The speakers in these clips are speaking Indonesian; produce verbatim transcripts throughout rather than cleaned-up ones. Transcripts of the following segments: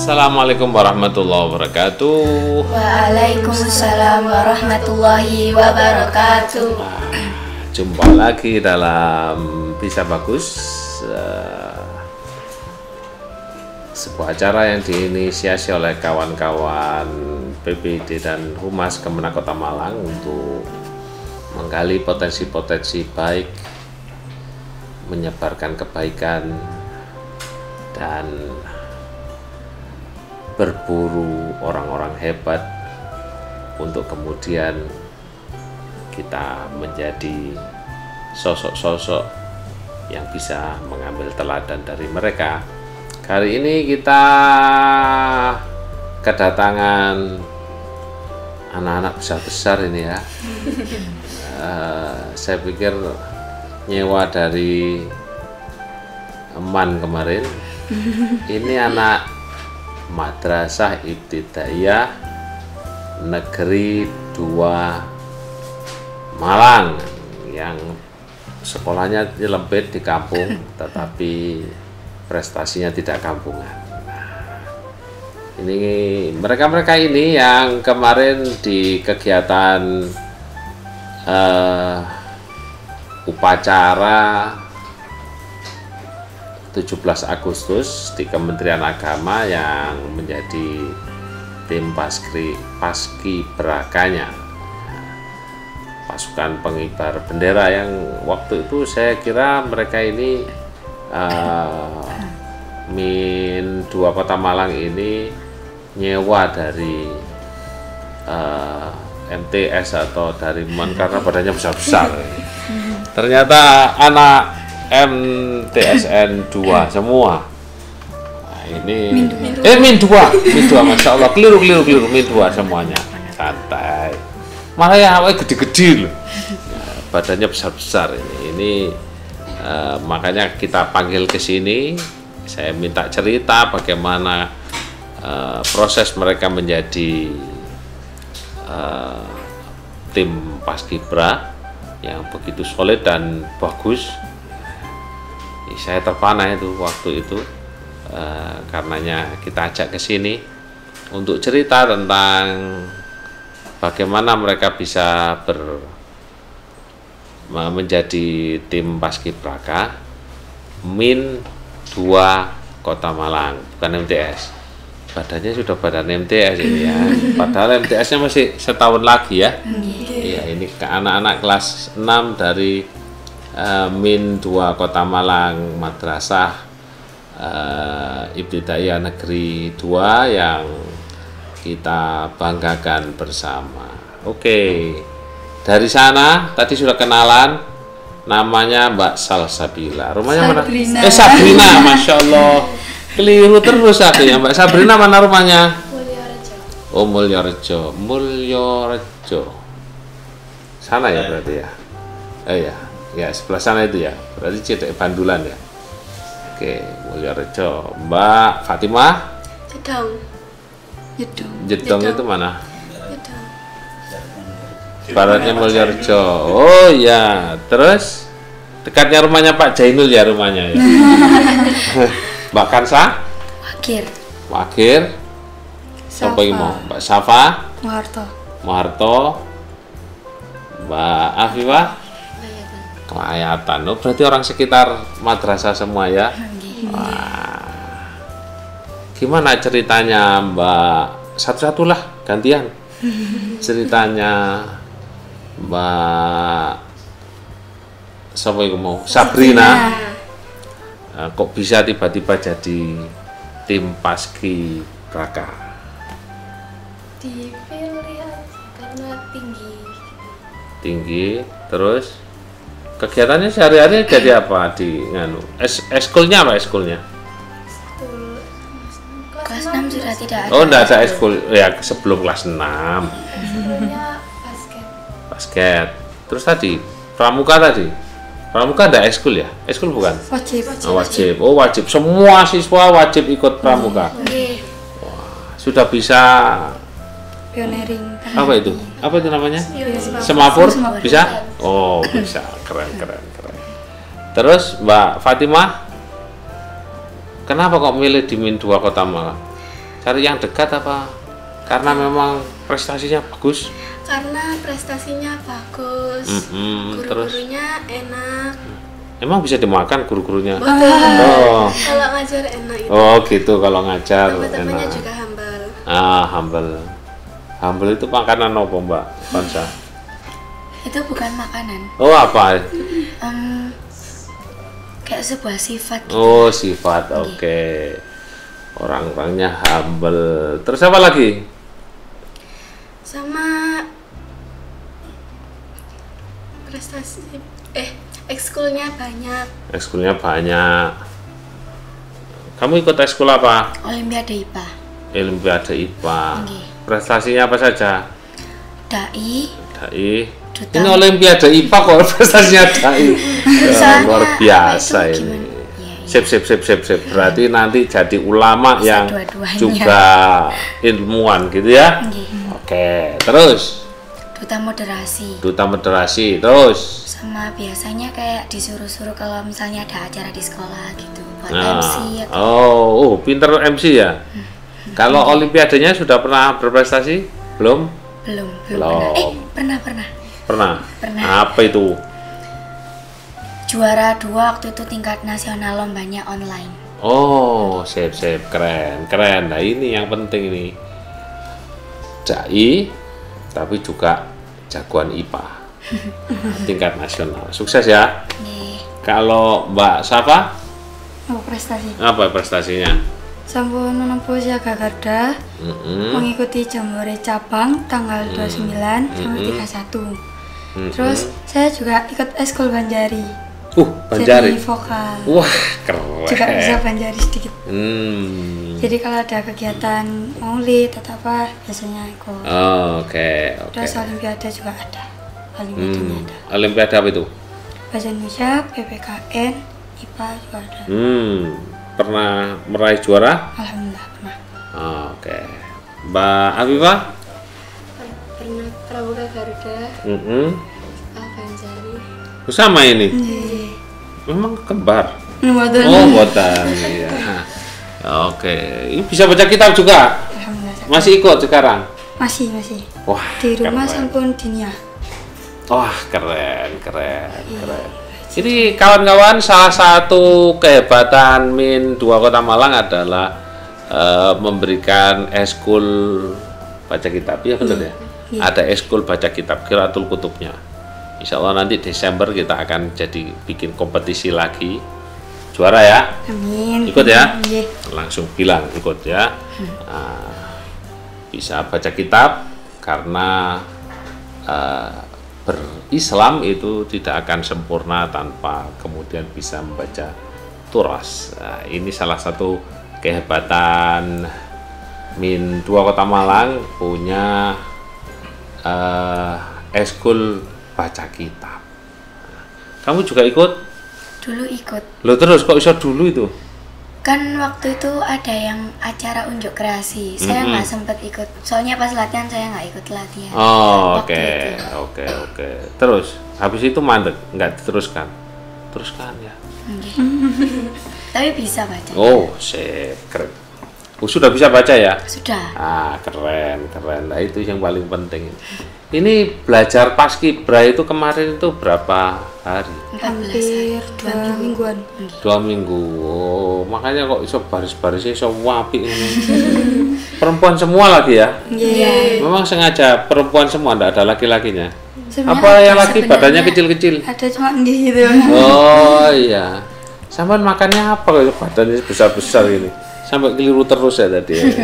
Assalamualaikum warahmatullahi wabarakatuh. Waalaikumsalam warahmatullahi wabarakatuh. Nah, jumpa lagi dalam Bisa Bagus, uh, sebuah acara yang diinisiasi oleh kawan-kawan P P D dan Humas Kemenak Kota Malang untuk menggali potensi-potensi baik, menyebarkan kebaikan, dan berburu orang-orang hebat untuk kemudian kita menjadi sosok-sosok yang bisa mengambil teladan dari mereka. Kali ini kita kedatangan anak-anak besar-besar ini ya. uh, saya pikir nyewa dari Eman kemarin. Ini anak Madrasah Ibtidaiyah Negeri dua Malang yang sekolahnya nyelempit di kampung tetapi prestasinya tidak kampungan. Ini mereka-mereka ini yang kemarin di kegiatan uh, upacara tujuh belas Agustus di Kementerian Agama yang menjadi tim paski paski berakanya pasukan pengibar bendera, yang waktu itu saya kira mereka ini uh, Min dua Kota Malang ini nyewa dari uh, M T S atau dari Man karena badannya besar-besar. Ternyata anak M T S N dua semua. Nah, ini min, min eh min dua, min dua, masya Allah, keliru keliru keliru, min dua semuanya. Santai. Malah ya awalnya gede-gede loh. Nah, badannya besar-besar ini. Ini uh, makanya kita panggil ke sini. Saya minta cerita bagaimana uh, proses mereka menjadi uh, tim paskibra yang begitu solid dan bagus. Saya terpana itu waktu itu, uh, karenanya kita ajak ke sini untuk cerita tentang bagaimana mereka bisa ber menjadi tim paskibraka Min dua Kota Malang, bukan M T S. Badannya sudah badan M T S ini ya. Padahal M T S-nya masih setahun lagi ya. Iya, ini ke anak-anak kelas enam dari Uh, Min dua Kota Malang, Madrasah uh, Ibtidaiyah Negeri dua yang kita banggakan bersama. Oke, dari sana tadi sudah kenalan, namanya Mbak Salsabila. Rumahnya Sabrina. mana? Eh Sabrina, masya Allah, keliru terus aku ya. Mbak Sabrina mana rumahnya? Mulyorejo. Oh Mulyorejo, Mulyorejo. Sana ya berarti ya. Eh ya. Ya sebelah sana itu ya, berarti Cedek Bandulan ya. Oke, Mulyorejo. Mbak Fatimah? Jedong. Jedong. Jedong itu mana? Jedong. Baratnya Mulyorejo. Oh ya, terus dekatnya rumahnya Pak Jainul ya rumahnya ya. Mbak Kansa? Wakir. Wakir. Siapa yang mau? Mbak Safa? Muharto. Muharto. Mbak Afifah? Kelayatan. Oh, berarti orang sekitar madrasah semua ya. Wah. Gimana ceritanya Mbak? Satu-satulah gantian. Ceritanya Mbak siapa yang mau? Sabrina. Nah, kok bisa tiba-tiba jadi tim paski braka? Dipilih karena tinggi. Tinggi, terus kegiatannya sehari-hari jadi apa di nganu? Es eskulnya apa eskulnya? Kelas enam sudah tidak ada. Oh, enggak ada eskul ya sebelum kelas enam. Sebelumnya basket. Basket. Terus tadi pramuka tadi. Pramuka ada eskul ya? Eskul bukan? Wajib. Oh, wajib. Oh, wajib. Semua siswa wajib ikut pramuka. Oke. Wah, sudah bisa Pioneering. apa itu? Apa itu namanya? Semapur. Semapur? Bisa? Oh, bisa. Keren, keren, keren. Terus Mbak Fatimah, kenapa kok milih di Min dua Kota Malang? Cari yang dekat apa? Karena memang prestasinya bagus. Karena prestasinya bagus, Mm-mm, terus guru-gurunya enak. emang bisa dimakan guru-gurunya? Oh. Oh, Kalau ngajar enak itu. oh gitu kalau ngajar Teman-temannya enak. juga humble. Ah, humble. Humble itu makanan apa Mbak Vansa? Itu bukan makanan. Oh apa? Em, kayak sebuah sifat. Gitu. Oh sifat, oke. Orang-orangnya humble. Terus apa lagi? Sama prestasi. Eh, ekskulnya banyak. Ekskulnya banyak. Kamu ikut ekskul apa? Olimpiade I P A. Olimpiade I P A. Oke. Prestasinya apa saja? Dai. Dai. Duta. Ini Olimpiade I P A kok prestasinya Dai. Ya, Soalnya luar biasa apa itu ini. gimana? Iya, iya. Sip, sip, sip, sip, sip. Berarti nanti jadi ulama Bisa yang dua-duanya. juga ilmuwan gitu ya? Oke. Oke, terus Duta moderasi. duta moderasi, terus Sama biasanya kayak disuruh-suruh kalau misalnya ada acara di sekolah gitu buat nah, M C atau oh, oh, pinter M C ya. Kalau Olimpiadenya sudah pernah berprestasi? Belum? belum belum Belum. pernah. Eh, pernah pernah. Pernah. Pernah. Apa itu? Juara dua waktu itu tingkat nasional lombanya online. Oh, sip, sip, keren, keren. Nah ini yang penting ini. Dai, tapi juga jagoan I P A. Tingkat nasional. Sukses ya. Nih, Kalau Mbak Safa, Oh, prestasi. apa prestasinya? Sampun menempuh Siaga Garda, Mm-mm. mengikuti Jambore cabang tanggal dua puluh sembilan sampai Mm-mm. tiga puluh satu. Mm-mm. Terus saya juga ikut eskul Banjari. Uh, Banjari. Jadi vokal. Wah, keren. Juga bisa Banjari sedikit. Hmm. Jadi kalau ada kegiatan maulid atau apa biasanya ikut. Oh, Oke, oke. Terus Olimpiade juga ada. Olimpiadenya Hmm. ada. Olimpiade apa itu? Bahasa Indonesia, P P K N, I P A juga ada. Hmm. Pernah meraih juara? Alhamdulillah pernah. Oh, Oke. Mbak Afifah? pernah Pramuka Garuda, Mm-mm. Banjari. Sama ini. Iya. Memang kembar. Mboten. Oh, botan. Iya. Oke. Ini bisa baca kitab juga? Alhamdulillah. Masih ikut sekarang? Masih, masih. Wah, Di rumah keren. sampun dinia. Wah, keren, keren, keren. Jadi kawan-kawan, salah satu kehebatan Min dua Kota Malang adalah eh, memberikan eskul baca kitab, ya benar ya? Iya. Ada eskul baca kitab, Qiraatul Kutubnya. Insya Allah nanti Desember kita akan jadi bikin kompetisi lagi. Juara ya? Amin. Ikut ya? Iya. Langsung bilang ikut ya. Nah, bisa baca kitab karena eh, berislam itu tidak akan sempurna tanpa kemudian bisa membaca turas. Nah, ini salah satu kehebatan Min dua Kota Malang punya eh, eskul baca kitab. Kamu juga ikut? Dulu ikut. Lo terus kok bisa dulu itu? Kan waktu itu ada yang acara unjuk kreasi. Saya Mm-mm. nggak sempet ikut. Soalnya pas latihan saya nggak ikut latihan. Oh, oke, Waktu itu. oke, oke. Terus habis itu mandek, nggak diteruskan? Teruskan ya. Oke. Tapi bisa baca. Oh, sip, keren. Oh, sudah bisa baca ya? Sudah. Ah, keren, keren. Nah, itu yang paling penting. Ini belajar paskibra itu kemarin itu berapa hari? empat belas hari. Hampir dua mingguan. Dua minggu. Oh, makanya kok iso baris-barisnya iso wapi ini. Perempuan semua lagi ya? Iya. Memang sengaja perempuan semua, enggak ada laki-lakinya. Sebenarnya Apa yang laki sebenarnya- badannya kecil-kecil? ada cuma di gitu. Oh iya. Sampai makannya apa kalau badannya besar-besar ini? Sampai keliru terus ya tadi. Ya.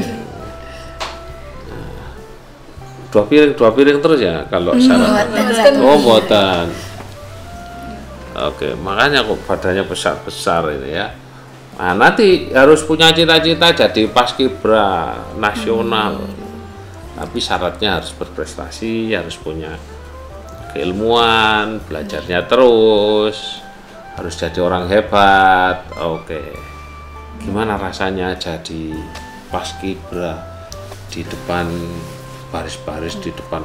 Nah, dua piring, dua piring terus ya kalau sarapan. Buatan. Oh, buatan. Oke, makanya kok badannya besar-besar ini ya. Nah, nanti harus punya cita-cita jadi paskibra nasional. Tapi syaratnya harus berprestasi, harus punya keilmuan, belajarnya terus, harus jadi orang hebat. Oke. Gimana rasanya jadi paskibra di depan baris-baris, di depan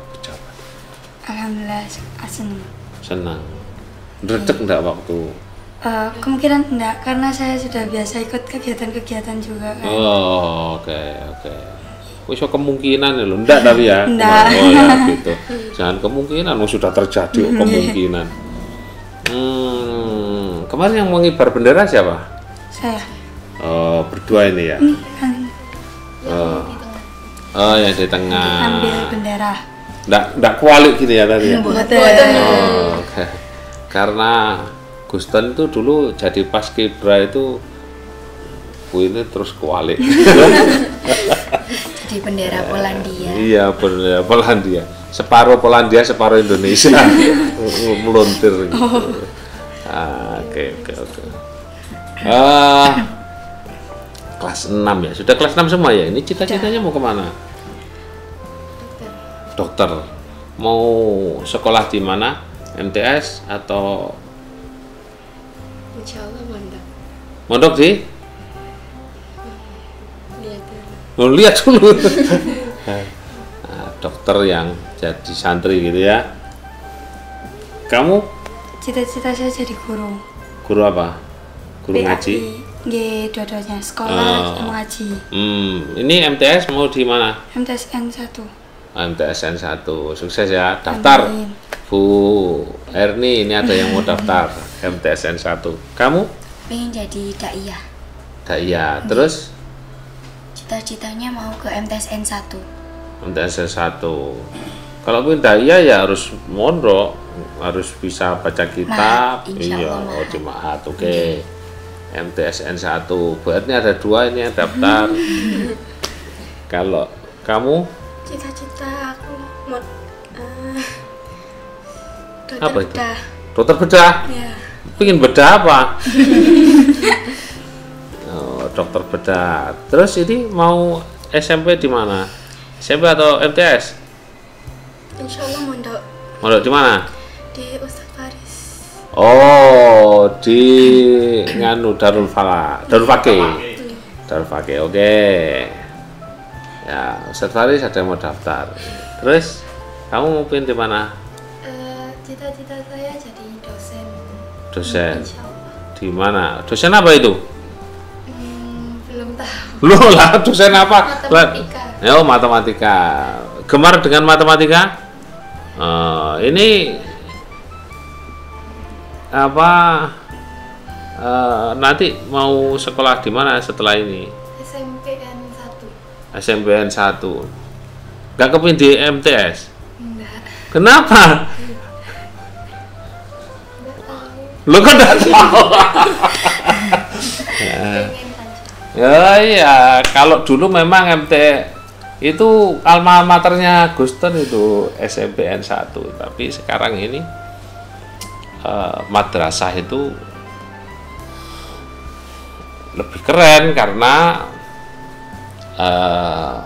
pejabat-pejabat? Alhamdulillah asen. Senang. Redek enggak waktu Uh, kemungkinan enggak, karena saya sudah biasa ikut kegiatan-kegiatan juga kan. Oh, oke okay, oke. Okay. Wis kemungkinan ya lo, enggak tapi ya. Enggak. Oh ya gitu. Jangan kemungkinan, oh, sudah terjadi oh, kemungkinan. Hmm, kemarin yang mengibar bendera siapa? Saya. Oh, berdua ini ya. Oh, oh yang di tengah. Ambil bendera. Enggak enggak kualik gitu ya tadi ya. Betul. Oh, okay. Karena Guston itu dulu jadi paskibra itu ini terus kualik. Jadi bendera Polandia. Iya, bendera Polandia. Separuh Polandia, separuh Indonesia. Meluntir gitu. Oke, oke, oke. Ah, kelas enam ya. Sudah kelas enam semua ya. Ini cita-citanya mau kemana? Dokter. Mau sekolah di mana? M T S atau Insya Allah mondok. mondok sih? Lihat dulu. Mau lihat dulu. Nah, dokter yang jadi santri gitu ya. Kamu Cita-cita saya jadi guru. guru apa? Guru ngaji? G dua-duanya, sekolah Oh. sama ngaji. Hmm, ini M T S mau di mana? M T S N satu. M T S N satu. Sukses ya. Daftar. Amin. Bu Erni, ini ada yang mau daftar M T S N satu. Kamu? Pengen jadi daiyah. Daya. Terus Cita-citanya mau ke M T S N satu. M T S N satu. Kalau pun daya ya harus mondok, harus bisa baca kitab. Mahat, insya Iya, Allah oh mahat. di Mahat. Oke. Okay. M T S N satu. Berarti ada dua ini yang daftar. Kalau kamu Cita-cita aku mau uh, dokter apa itu? bedah. Dokter bedah. Ya. Pengen bedah apa? Oh, dokter bedah. Terus ini mau S M P di mana? S M P atau M T S? Insya Allah mondok Mondok di mana? di Ustadz Faris. Oh, di nganu Darul Fala, Darul Fakih. Darul Fakih. Oke. Ya, Ustadz Faris ada yang mau daftar. Terus kamu mau pindah di mana? Eh, cita-cita saya jadi dosen. Dosen. Insya Allah. Di mana? Dosen apa itu? Hmm, belum tahu. Lu lah dosen apa? Matematika. Ya, oh, matematika. Gemar dengan matematika? Eh, ini apa? eh, nanti mau sekolah di mana setelah ini? S M P N satu. S M P N satu. Gak kepin di M T S? Enggak. Kenapa? Enggak tahu. Lu kan gak tahu. Pengen aja. Ya iya, kalau dulu memang M T itu alma maternya Guston itu S M P N satu, tapi sekarang ini eh, madrasah itu lebih keren karena eh,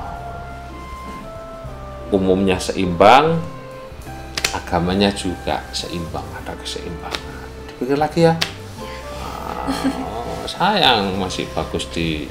umumnya seimbang, agamanya juga seimbang, ada keseimbangan. Dipikir lagi ya. Ah, sayang masih bagus di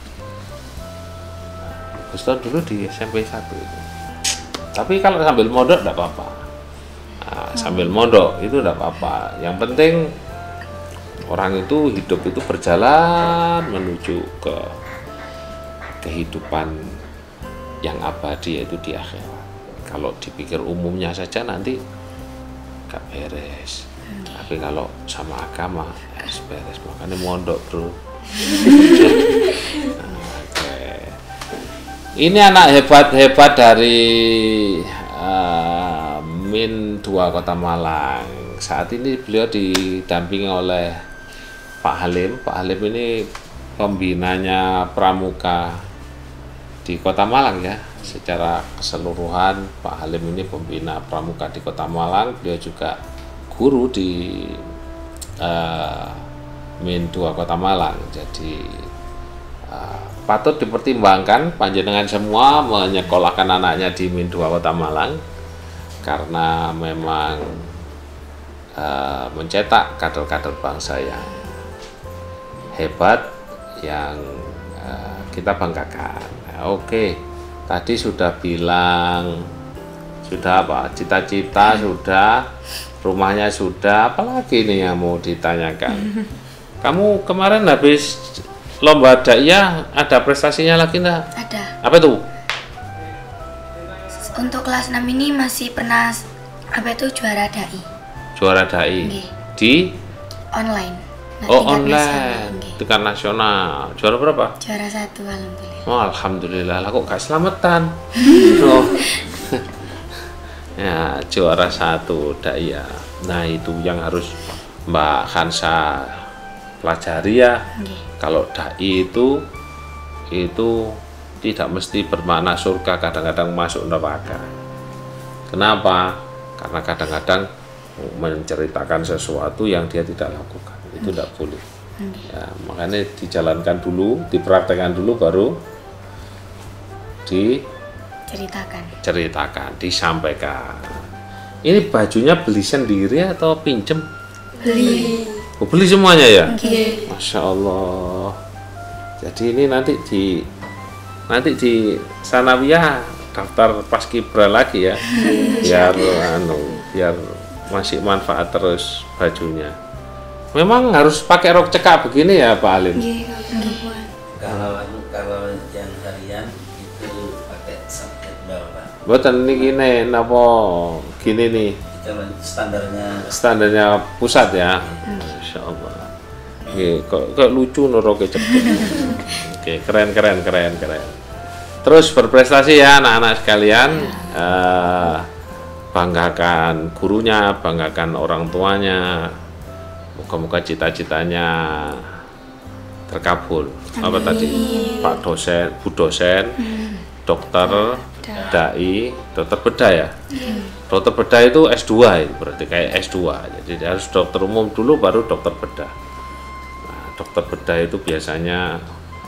Guston dulu di S M P satu itu. Tapi kalau sambil mondok enggak apa-apa. Nah, sambil mondok itu enggak apa-apa. Yang penting orang itu hidup itu berjalan menuju ke kehidupan yang abadi, yaitu di akhirat. Kalau dipikir umumnya saja nanti gak beres. Tapi kalau sama agama harus beres. Makanya mondok, bro. Ini anak hebat-hebat dari uh, Min dua Kota Malang. Saat ini beliau didampingi oleh Pak Halim. Pak Halim ini pembinanya pramuka di Kota Malang ya. Secara keseluruhan Pak Halim ini pembina pramuka di Kota Malang. Beliau juga guru di uh, Min dua Kota Malang. Jadi uh, patut dipertimbangkan panjenengan semua menyekolahkan anaknya di Min dua Kota Malang, karena memang uh, mencetak kader-kader bangsa yang hebat, yang uh, kita banggakan. Nah, oke, tadi sudah bilang sudah apa? Cita-cita sudah, rumahnya sudah, apalagi ini yang mau ditanyakan. Kamu kemarin habis lomba daiyah ada prestasinya lagi enggak? Ada. Apa itu? Untuk kelas enam ini masih pernah apa itu juara dai Juara dai Nggih. di online. Nah, oh tingkat online nasional, nggih. tingkat nasional. Juara berapa? Juara satu alhamdulillah. Oh, alhamdulillah. Lah kok gak selamatan? Oh. Ya, juara satu daiyah. Nah, itu yang harus Mbak Khansa pelajari ya. Nggih. Kalau dai itu itu tidak mesti bermakna surga, kadang-kadang masuk neraka. Kenapa? Karena kadang-kadang menceritakan sesuatu yang dia tidak lakukan. Itu tidak boleh. Ya, makanya dijalankan dulu, dipraktekkan dulu, baru Ceritakan. diceritakan, disampaikan. Ini bajunya beli sendiri atau pinjem? Beli. Oh, beli semuanya ya? Nggih. Masya Allah. Jadi ini nanti di nanti di sanawiyah daftar paskibra lagi ya, biar anu biar masih manfaat terus bajunya. Memang harus pakai rok cekak begini ya Pak Alim? Nggih, kalau perempuan. Kalau kalau yang harian itu pakai subjet bawah Pak. Buatan ini gini, napa gini nih Kalau standarnya standarnya pusat ya. Masya Allah. Oke, kok, kok lucu nuroknya cepet. Oke, keren keren keren keren. Terus berprestasi ya anak-anak sekalian. Eh, banggakan gurunya, banggakan orang tuanya. Moga-moga cita-citanya terkabul. Apa tadi? Pak dosen, Bu dosen, dokter, dai, dokter bedah ya. Dokter bedah itu S dua itu berarti kayak S dua. Jadi harus dokter umum dulu baru dokter bedah. Nah, dokter bedah itu biasanya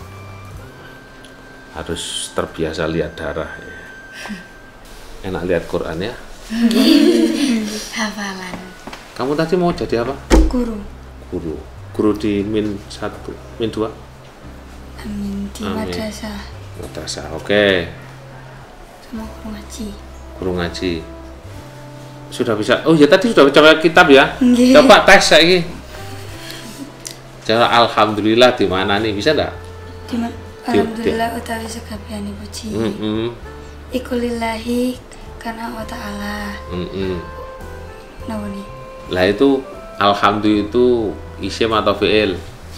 harus terbiasa lihat darah ya. Enak lihat Quran ya. Hafalan. Kamu tadi mau jadi apa? Guru. Guru. Guru di min satu, min dua? Amin. Di Amin. madrasah. Madrasah. Oke. Sama guru ngaji. Guru ngaji. Sudah bisa. Oh ya tadi sudah coba kitab ya. Nggih. Coba tes lagi. Cara alhamdulillah di mana nih? Bisa enggak? Di ma- Alhamdulillah utawi sekabehane puji. Heeh. Iku lillahi karena Allah Ta'ala. Heeh. Nawani. Lah itu alhamdulillah itu isim atau fi'il?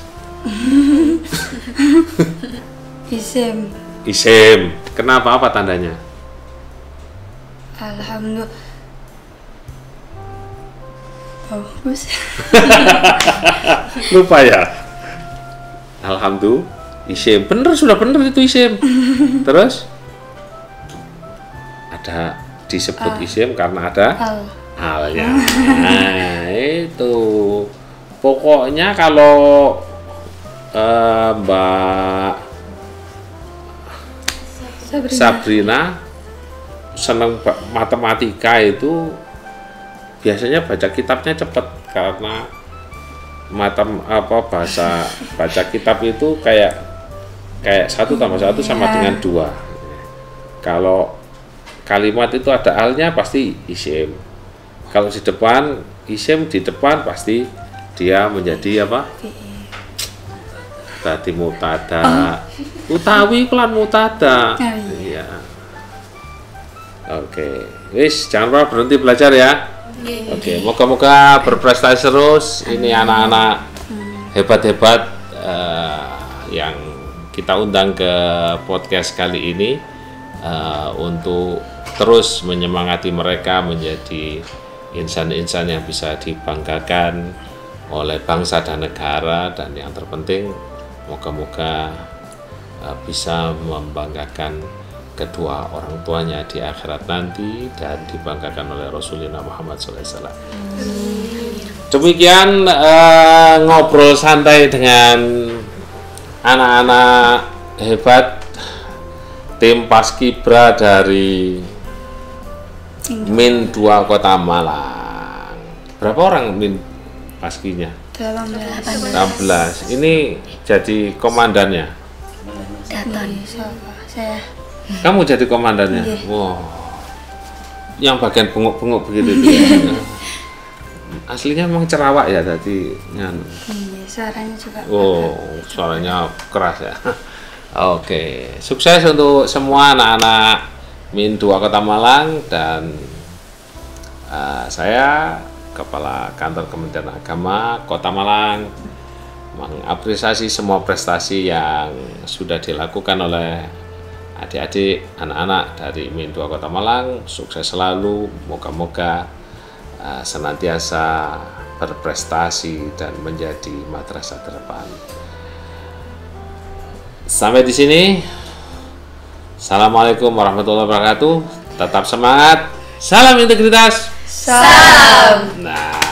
Isim. Isim. Kenapa, apa tandanya? Alhamdulillah. Bagus. Lupa ya? Alhamdulillah isim. Bener, sudah bener itu isim. Terus ada disebut isim karena ada Al. halnya. Nah, itu pokoknya kalau eh, Mbak Sabrina. Sabrina senang ba- matematika itu biasanya baca kitabnya cepat karena matem apa bahasa baca kitab itu kayak kayak satu tambah satu sama Iya. dengan dua. Kalau kalimat itu ada alnya pasti isim. Kalau di depan isim di depan pasti dia menjadi apa? Tadi mutada. Utawi kelan mutada. Oh, iya. Iya. Oke, wis jangan lupa berhenti belajar ya. Oke, moga-moga berprestasi terus. Ini anak-anak hebat-hebat eh, yang kita undang ke podcast kali ini eh, untuk terus menyemangati mereka menjadi insan-insan yang bisa dibanggakan oleh bangsa dan negara, dan yang terpenting moga-moga uh, bisa membanggakan kedua orang tuanya di akhirat nanti dan dibanggakan oleh Rasulullah Muhammad shallallahu alaihi wasallam. Demikian uh, ngobrol santai dengan anak-anak hebat tim Paskibra dari Min dua Kota Malang. Berapa orang Min Paskinya? Dalam delapan enam belas. Ini jadi komandannya. Daton. siapa? Saya. Kamu jadi komandannya. Iya. Wow. Yang bagian bengok-bengok begitu itu ya. aslinya memang cerawak ya tadi. Nganu. Iya, suaranya juga. Oh, suaranya keras ya. Oke, sukses untuk semua anak-anak Min dua Kota Malang dan uh, saya Kepala Kantor Kementerian Agama Kota Malang mengapresiasi semua prestasi yang sudah dilakukan oleh adik-adik anak-anak dari Min dua Kota Malang. Sukses selalu, moga-moga uh, senantiasa berprestasi dan menjadi madrasah terdepan. Sampai di sini. Assalamualaikum warahmatullahi wabarakatuh. Tetap semangat. Salam integritas. Salam. Nah.